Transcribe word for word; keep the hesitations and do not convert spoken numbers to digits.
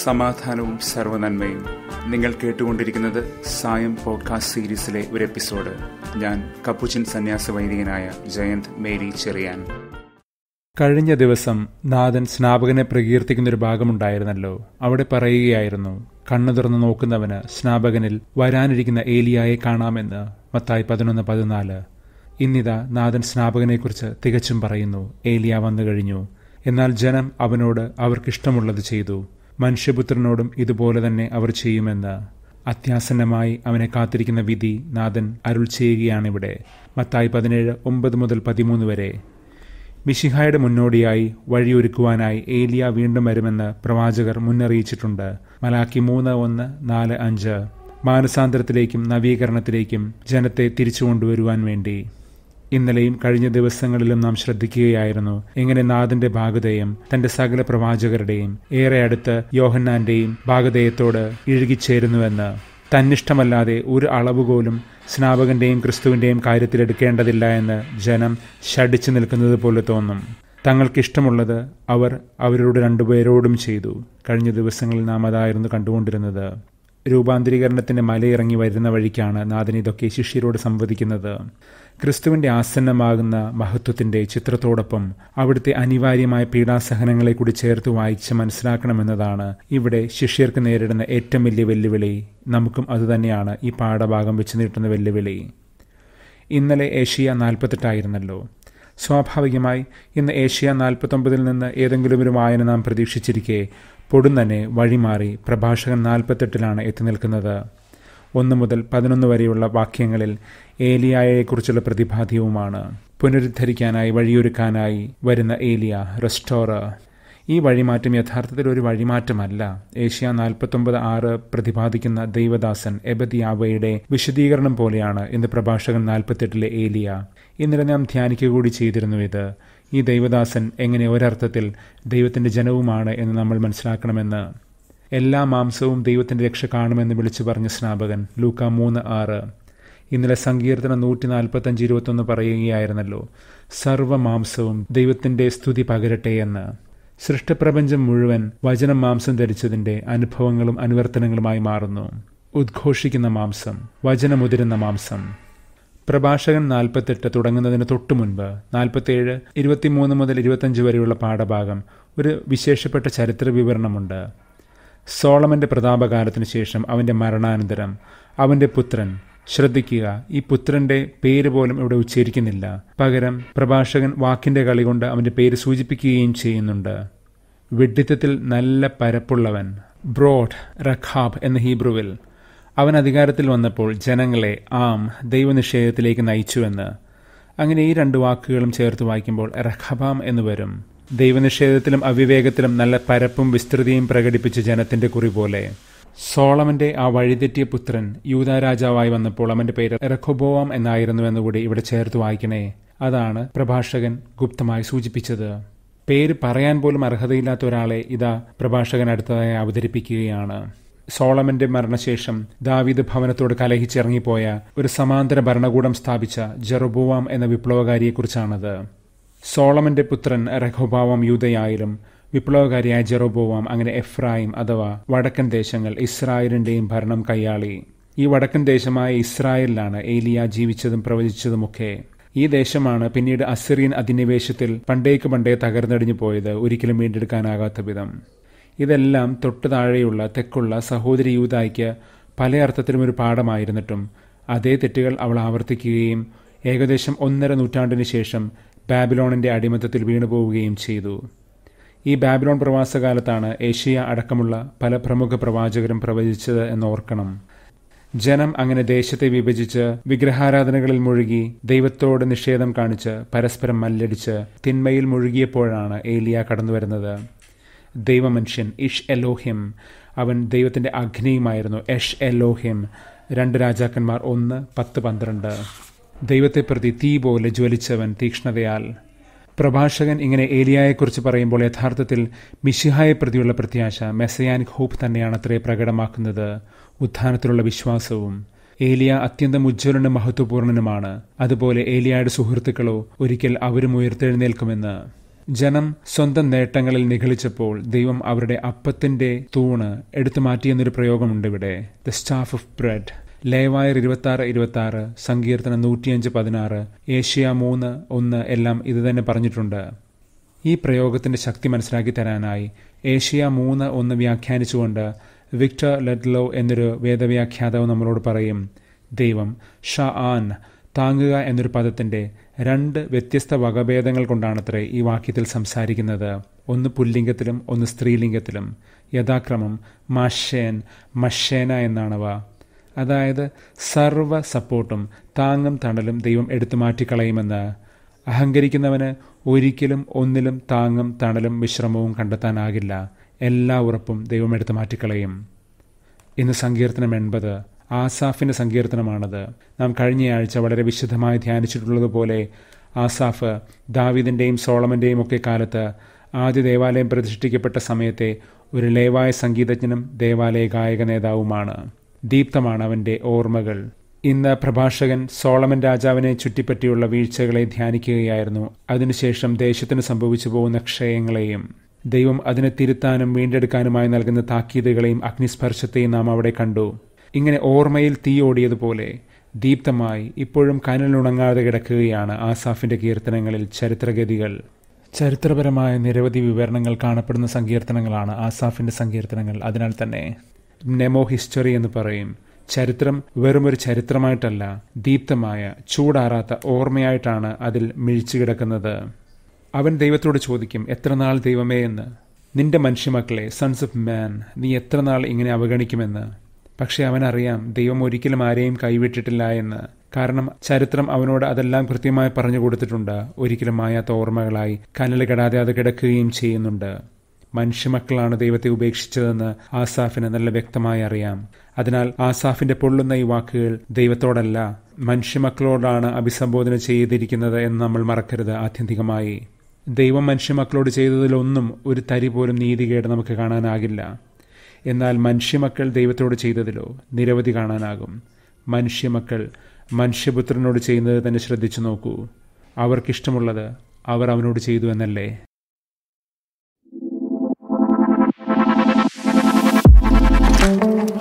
സമാധാനവും സർവ്വനന്മയും. നിങ്ങൾ കേട്ടുകൊണ്ടിരിക്കുന്നത് സായം പോഡ്കാസ്റ്റ് സീരീസിലെ ഒരു എപ്പിസോഡ്. ഞാൻ കപ്പുച്ചിൻ സന്യാസ വൈദികനായ ജയന്ത് മേരി ചെറിയാൻ. കഴിഞ്ഞ ദിവസം നാഥൻ സ്നാപകനെ പ്രകീർത്തിക്കുന്നൊരു ഭാഗമുണ്ടായിരുന്നല്ലോ. അവിടെ പറയുകയായിരുന്നു, കണ്ണു തുറന്ന് നോക്കുന്നവന് സ്നാപകനിൽ വരാനിരിക്കുന്ന ഏലിയായെ കാണാമെന്ന്. മത്തായി പതിനൊന്ന് പതിനാല്. ഇന്നിതാ നാഥൻ സ്നാപകനെക്കുറിച്ച് തികച്ചും പറയുന്നു, ഏലിയ വന്നു കഴിഞ്ഞു. എന്നാൽ ജനം അവനോട് അവർക്കിഷ്ടമുള്ളത് ചെയ്തു. മനുഷ്യപുത്രനോടും ഇതുപോലെ തന്നെ അവർ ചെയ്യുമെന്ന്. അത്യാസന്നമായി അവനെ കാത്തിരിക്കുന്ന വിധി നാഥൻ അരുൾ ചെയ്യുകയാണിവിടെ. മത്തായി പതിനേഴ് ഒമ്പത് മുതൽ പതിമൂന്ന് വരെ. മിശിഹായുടെ മുന്നോടിയായി വഴിയൊരുക്കുവാനായി ഏലിയ വീണ്ടും വരുമെന്ന് പ്രവാചകർ മുന്നറിയിച്ചിട്ടുണ്ട്. മലാക്കി മൂന്ന് ഒന്ന് നാല് അഞ്ച്. മാനസാന്തരത്തിലേക്കും നവീകരണത്തിലേക്കും ജനത്തെ തിരിച്ചു കൊണ്ടുവരുവാൻ വേണ്ടി. ഇന്നലെയും കഴിഞ്ഞ ദിവസങ്ങളിലും നാം ശ്രദ്ധിക്കുകയായിരുന്നു എങ്ങനെ നാഥന്റെ ഭാഗധേയം തന്റെ സകല പ്രവാചകരുടെയും ഏറെ അടുത്ത് യോഹന്നാന്റെയും ഭാഗധേയത്തോട് ഇഴുകിച്ചേരുന്നുവെന്ന്. തന്നിഷ്ടമല്ലാതെ ഒരു അളവുപോലും സ്നാപകന്റെയും ക്രിസ്തുവിന്റെയും കാര്യത്തിലെടുക്കേണ്ടതില്ല എന്ന് ജനം ശഠിച്ചു നിൽക്കുന്നത് പോലെ തോന്നും. തങ്ങൾക്കിഷ്ടമുള്ളത് അവർ അവരോട് രണ്ടുപേരോടും ചെയ്തു. കഴിഞ്ഞ ദിവസങ്ങളിൽ നാം അതായിരുന്നു കണ്ടുകൊണ്ടിരുന്നത്. രൂപാന്തരീകരണത്തിന്റെ മലയിറങ്ങി വരുന്ന വഴിക്കാണ് നാഥൻ ഇതൊക്കെ ശിഷ്യരോട് സംവദിക്കുന്നത്. ക്രിസ്തുവിന്റെ ആസന്നമാകുന്ന മഹത്വത്തിന്റെ ചിത്രത്തോടൊപ്പം അവിടുത്തെ അനിവാര്യമായ പീഡാസഹനങ്ങളെ കൂടി ചേർത്ത് വായിച്ച് മനസ്സിലാക്കണമെന്നതാണ് ഇവിടെ ശിഷ്യർക്ക് നേരിടുന്ന ഏറ്റവും വലിയ വെല്ലുവിളി. നമുക്കും അതുതന്നെയാണ് ഈ പാഠഭാഗം വെച്ച് നീട്ടുന്ന വെല്ലുവിളി. ഇന്നലെ ഏഷ്യ നാൽപ്പത്തെട്ടായിരുന്നല്ലോ. സ്വാഭാവികമായി ഇന്ന് ഏഷ്യ നാൽപ്പത്തൊമ്പതിൽ നിന്ന് ഏതെങ്കിലും ഒരു വായന നാം പ്രതീക്ഷിച്ചിരിക്കെ പൊടുന്നനെ വഴിമാറി പ്രഭാഷകൻ നാൽപ്പത്തെട്ടിലാണ് എത്തി നിൽക്കുന്നത്. ഒന്ന് മുതൽ പതിനൊന്ന് വരെയുള്ള വാക്യങ്ങളിൽ ഏലിയായെക്കുറിച്ചുള്ള പ്രതിപാദ്യവുമാണ്. പുനരുദ്ധരിക്കാനായി വഴിയൊരുക്കാനായി വരുന്ന ഏലിയ, റെസ്റ്റോറർ. ഈ വഴിമാറ്റം യഥാർത്ഥത്തിൽ ഒരു വഴിമാറ്റമല്ല. ഏഷ്യ നാൽപ്പത്തൊമ്പത് ആറ് പ്രതിപാദിക്കുന്ന ദൈവദാസൻ എബദിയാവയുടെ വിശദീകരണം പോലെയാണ് ഇന്ന് പ്രഭാഷകൻ നാൽപ്പത്തെട്ടിലെ ഏലിയ. ഇന്നലെ നാം ധ്യാനിക്കുക കൂടി ചെയ്തിരുന്നു ഇത്. ഈ ദൈവദാസൻ എങ്ങനെ ഒരർത്ഥത്തിൽ ദൈവത്തിന്റെ ജനവുമാണ് എന്ന് നമ്മൾ മനസ്സിലാക്കണമെന്ന്. എല്ലാ മാംസവും ദൈവത്തിന്റെ രക്ഷ കാണുമെന്ന് വിളിച്ചു പറഞ്ഞ സ്നാപകൻ, ലൂക്ക മൂന്ന് ആറ്. ഇന്നലെ സങ്കീർത്തനം നൂറ്റി നാൽപ്പത്തി അഞ്ച് ഇരുപത്തൊന്ന് പറയുകയായിരുന്നല്ലോ, സർവമാംസവും ദൈവത്തിന്റെ സ്തുതി പകരട്ടെ എന്ന്. സൃഷ്ടപ്രപഞ്ചം മുഴുവൻ വചനം മാംസം ധരിച്ചതിന്റെ അനുഭവങ്ങളും അനുവർത്തനങ്ങളുമായി മാറുന്നു. ഉദ്ഘോഷിക്കുന്ന മാംസം, വചനമുതിരുന്ന മാംസം. പ്രഭാഷകൻ നാൽപ്പത്തെട്ട് തുടങ്ങുന്നതിന് തൊട്ടു മുൻപ് നാൽപ്പത്തേഴ് ഇരുപത്തിമൂന്ന് മുതൽ ഇരുപത്തഞ്ച് വരെയുള്ള പാഠഭാഗം ഒരു വിശേഷപ്പെട്ട ചരിത്ര വിവരണമുണ്ട്. സോളമന്റെ പ്രതാപകാലത്തിന് ശേഷം അവന്റെ മരണാനന്തരം അവന്റെ പുത്രൻ, ശ്രദ്ധിക്കുക, ഈ പുത്രന്റെ പേര് പോലും ഇവിടെ ഉച്ചരിക്കുന്നില്ല. പകരം പ്രഭാഷകൻ വാക്കിന്റെ കളി കൊണ്ട് അവന്റെ പേര് സൂചിപ്പിക്കുകയും ചെയ്യുന്നുണ്ട്. വിഡ്ഢിത്തത്തിൽ നല്ല പരപ്പുള്ളവൻ, ബ്രോഡ് റഖാബ് എന്ന ഹീബ്രുവിൽ. അവൻ അധികാരത്തിൽ വന്നപ്പോൾ ജനങ്ങളെ ആം ദൈവനിഷേധത്തിലേക്ക് നയിച്ചുവെന്ന്. അങ്ങനെ ഈ രണ്ട് വാക്കുകളും ചേർത്ത് വായിക്കുമ്പോൾ റഖബാം എന്ന് വരും. ദൈവനിഷേധത്തിലും അവിവേകത്തിലും നല്ല പരപ്പും വിസ്തൃതിയും പ്രകടിപ്പിച്ച ജനത്തിന്റെ കുറി പോലെ. സോളമന്റെ ആ വഴിതെറ്റിയ പുത്രൻ യൂദാ രാജാവായി വന്നപ്പോൾ അവന്റെ പേര് റെഖോബോവാം എന്നായിരുന്നുവെന്നുകൂടി ഇവിടെ ചേർത്ത് വായിക്കണേ. അതാണ് പ്രഭാഷകൻ ഗുപ്തമായി സൂചിപ്പിച്ചത്. പേര് പറയാൻ പോലും അർഹതയില്ലാത്ത ഒരാളെ ഇതാ പ്രഭാഷകൻ അടുത്തതായി അവതരിപ്പിക്കുകയാണ്. സോളമന്റെ മരണശേഷം ദാവീദ് ഭവനത്തോട് കലഹിച്ചിറങ്ങിപ്പോയ ഒരു സമാന്തര ഭരണകൂടം സ്ഥാപിച്ച ജെറൊബോവാം എന്ന വിപ്ലവകാരിയെക്കുറിച്ചാണത്. സോളമന്റെ പുത്രൻ റെഹോബോവാം യൂദയായാലും വിപ്ലവകാരിയായ ജെറൊബോവാം അങ്ങനെ എഫ്രായിം അഥവാ വടക്കൻ ദേശങ്ങൾ ഇസ്രായേലിന്റെയും ഭരണം കൈയാളി. ഈ വടക്കൻ ദേശമായ ഇസ്രായേലിലാണ് ഏലിയ ജീവിച്ചതും പ്രവചിച്ചതുമൊക്കെ. ഈ ദേശമാണ് പിന്നീട് അസിറിയൻ അധിനിവേശത്തിൽ പണ്ടേക്ക് പണ്ടേ തകർന്നടിഞ്ഞു പോയത്, ഒരിക്കലും വീണ്ടെടുക്കാനാകാത്ത വിധം. ഇതെല്ലാം തൊട്ടു താഴെയുള്ള തെക്കുള്ള സഹോദരി യൂദായ്ക്ക് പല അർത്ഥത്തിലും ഒരു പാഠമായിരുന്നിട്ടും അതേ തെറ്റുകൾ അവൾ ആവർത്തിക്കുകയും ഏകദേശം ഒന്നര നൂറ്റാണ്ടിന് ശേഷം ബാബിലോണിന്റെ അടിമത്തത്തിൽ വീണുപോവുകയും ചെയ്തു. ഈ ബാബിലോൺ പ്രവാസകാലത്താണ് ഏഷ്യ അടക്കമുള്ള പല പ്രമുഖ പ്രവാചകരും പ്രവചിച്ചത് എന്നോർക്കണം. ജനം അങ്ങനെ ദേശത്തെ വിഭജിച്ച് വിഗ്രഹാരാധനകളിൽ മുഴുകി ദൈവത്തോട് നിഷേധം കാണിച്ച് പരസ്പരം മല്ലടിച്ച് തിന്മയിൽ മുഴുകിയപ്പോഴാണ് ഏലിയ കടന്നുവരുന്നത്. ദൈവമനുഷ്യൻ ഇഷ് എലോഹിം, അവൻ ദൈവത്തിന്റെ അഗ്നിയുമായിരുന്നു. എഷ് എലോഹിം. രണ്ട് രാജാക്കന്മാർ ഒന്ന് പത്ത് പന്ത്രണ്ട്. ദൈവത്തെ പ്രതി തീ പോലെ ജ്വലിച്ചവൻ തീക്ഷ്ണതയാൽ. പ്രഭാഷകൻ ഇങ്ങനെ ഏലിയായെക്കുറിച്ച് പറയുമ്പോൾ യഥാർത്ഥത്തിൽ മിശിഹായെ പ്രതിയുള്ള പ്രത്യാശ, മെസ്സയാനിക് ഹോപ്പ് തന്നെയാണ് അത്രേ പ്രകടമാക്കുന്നത്. ഉത്ഥാനത്തിലുള്ള വിശ്വാസവും. ഏലിയ അത്യന്തം ഉജ്ജ്വലനും മഹത്വപൂർണനുമാണ്. അതുപോലെ ഏലിയയുടെ സുഹൃത്തുക്കളോ ഒരിക്കൽ അവരും ഉയർത്തെഴുന്നേൽക്കുമെന്ന്. ജനം സ്വന്തം നേട്ടങ്ങളിൽ നിഗളിച്ചപ്പോൾ ദൈവം അവരുടെ അപ്പത്തിന്റെ തൂണ് എടുത്തു മാറ്റിയെന്നൊരു പ്രയോഗമുണ്ട് ഇവിടെ, ദ സ്റ്റാഫ് ഓഫ് ബ്രെഡ്. ലേവായർ ഇരുപത്തി ആറ് ഇരുപത്തി ആറ്, സങ്കീർത്തനം നൂറ്റിയഞ്ച് പതിനാറ്, ഏഷ്യ മൂന്ന് ഒന്ന് എല്ലാം ഇത് തന്നെ പറഞ്ഞിട്ടുണ്ട്. ഈ പ്രയോഗത്തിന്റെ ശക്തി മനസ്സിലാക്കി തരാനായി ഏഷ്യ മൂന്ന് ഒന്ന് വ്യാഖ്യാനിച്ചുകൊണ്ട് വിക്ടർ ലെഡ്ലോ എന്നൊരു വേദവ്യാഖ്യാതാവ് നമ്മളോട് പറയും, ദൈവം ഷ ആൻ താങ്ങുക എന്നൊരു പദത്തിന്റെ രണ്ട് വ്യത്യസ്ത വകഭേദങ്ങൾ കൊണ്ടാണത്രേ ഈ വാക്യത്തിൽ സംസാരിക്കുന്നത്. ഒന്ന് പുല്ലിംഗത്തിലും ഒന്ന് സ്ത്രീലിംഗത്തിലും. യഥാക്രമം മഷേൻ മഷേന എന്നാണവ. അതായത് സർവ സപ്പോർട്ടും താങ്ങും തണലും ദൈവം എടുത്തു മാറ്റിക്കളയുമെന്ന്. അഹങ്കരിക്കുന്നവന് ഒരിക്കലും ഒന്നിലും താങ്ങും തണലും വിശ്രമവും കണ്ടെത്താനാകില്ല. എല്ലാ ഉറപ്പും ദൈവം എടുത്തു മാറ്റിക്കളയും. ഇന്ന് സങ്കീർത്തനം എൺപത് ആസാഫിന്റെ സങ്കീർത്തനമാണത്. നാം കഴിഞ്ഞയാഴ്ച വളരെ വിശുദ്ധമായി ധ്യാനിച്ചിട്ടുള്ളതുപോലെ ആസാഫ് ദാവീദിന്റെയും സോളമന്റെയും ഒക്കെ കാലത്ത് ആദ്യ ദേവാലയം പ്രതിഷ്ഠിക്കപ്പെട്ട സമയത്തെ ഒരു ലേവായ സംഗീതജ്ഞനും ദേവാലയ ഗായക നേതാവുമാണ്. ദീപ്തമാണ് അവന്റെ ഓർമ്മകൾ. ഇന്ന് പ്രഭാഷകൻ സോളമൻ രാജാവിനെ ചുറ്റിപ്പറ്റിയുള്ള വീഴ്ചകളെ ധ്യാനിക്കുകയായിരുന്നു. അതിനുശേഷം ദേശത്തിന് സംഭവിച്ചു പോകുന്ന ക്ഷയങ്ങളെയും ദൈവം അതിനെ തിരുത്താനും വീണ്ടെടുക്കാനുമായി നൽകുന്ന താക്കീതുകളെയും അഗ്നിസ്പർശത്തെയും നാം അവിടെ കണ്ടു. ഇങ്ങനെ ഓർമ്മയിൽ തീ ഓടിയതുപോലെ ദീപ്തമായി ഇപ്പോഴും കനലുണങ്ങാതെ കിടക്കുകയാണ് ആസാഫിന്റെ കീർത്തനങ്ങളിൽ ചരിത്രഗതികൾ. ചരിത്രപരമായ നിരവധി വിവരണങ്ങൾ കാണപ്പെടുന്ന സങ്കീർത്തനങ്ങളാണ് ആസാഫിന്റെ സങ്കീർത്തനങ്ങൾ. അതിനാൽ തന്നെ നെമോ ഹിസ്റ്ററി എന്ന് പറയും. ചരിത്രം വെറുമൊരു ചരിത്രമായിട്ടല്ല, ദീപ്തമായ ചൂടാറാത്ത ഓർമ്മയായിട്ടാണ് അതിൽ മിഴിച്ചു കിടക്കുന്നത്. അവൻ ദൈവത്തോട് ചോദിക്കും, എത്ര നാൾ ദൈവമേ എന്ന്, നിന്റെ മനുഷ്യമക്കളെ, സൺസ് ഓഫ് മാൻ, നീ എത്ര നാൾ ഇങ്ങനെ അവഗണിക്കുമെന്ന്. പക്ഷെ അവനറിയാം ദൈവം ഒരിക്കലും ആരെയും കൈവിട്ടിട്ടില്ല എന്ന്. കാരണം ചരിത്രം അവനോട് അതെല്ലാം കൃത്യമായി പറഞ്ഞു കൊടുത്തിട്ടുണ്ട്. ഒരിക്കലും മായാത്ത ഓർമ്മകളായി കനൽ കെടാതെ അത് കിടക്കുകയും ചെയ്യുന്നുണ്ട്. മനുഷ്യമക്കളാണ് ദൈവത്തെ ഉപേക്ഷിച്ചതെന്ന് ആസാഫിന് നല്ല വ്യക്തമായി അറിയാം. അതിനാൽ ആസാഫിന്റെ പൊള്ളുന്ന ഈ വാക്കുകൾ ദൈവത്തോടല്ല, മനുഷ്യമക്കളോടാണ് അഭിസംബോധന ചെയ്തിരിക്കുന്നത് എന്ന് നമ്മൾ മറക്കരുത്. ആത്യന്തികമായി ദൈവം മനുഷ്യമക്കളോട് ചെയ്തതിലൊന്നും ഒരു തരി പോലും നീതികേട് നമുക്ക് കാണാനാകില്ല. എന്നാൽ മനുഷ്യമക്കൾ ദൈവത്തോട് ചെയ്തതിലോ നിരവധി കാണാനാകും. മനുഷ്യമക്കൾ മനുഷ്യപുത്രനോട് ചെയ്യുന്നത് തന്നെ ശ്രദ്ധിച്ചു നോക്കൂ. അവർക്കിഷ്ടമുള്ളത് അവർ അവനോട് ചെയ്തു എന്നല്ലേ. Thank you.